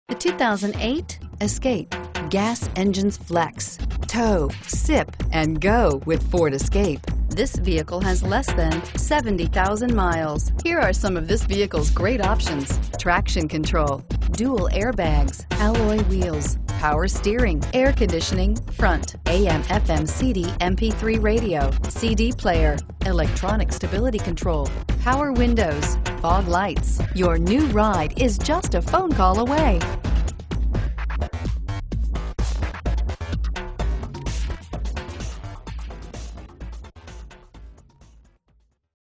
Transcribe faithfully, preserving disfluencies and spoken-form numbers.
The two thousand eight Escape. Gas engines flex, tow, sip, and go with Ford Escape. This vehicle has less than seventy thousand miles. Here are some of this vehicle's great options: traction control, dual airbags, alloy wheels, power steering, air conditioning, front, A M F M C D M P three radio, C D player, electronic stability control, power windows, fog lights. Your new ride is just a phone call away.